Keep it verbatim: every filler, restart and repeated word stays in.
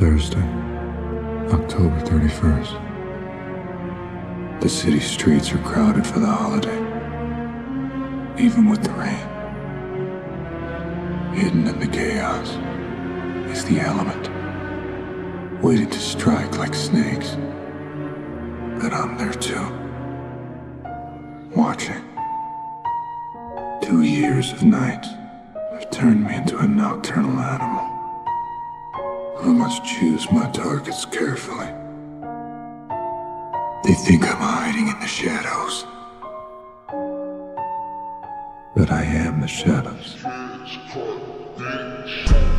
Thursday, October thirty-first. The city streets are crowded for the holiday, even with the rain. Hidden in the chaos is the element, waiting to strike like snakes. But I'm there too, watching. Two years of nights have turned me into a nocturnal animal. I must choose my targets carefully. They think I'm hiding in the shadows, but I am the shadows.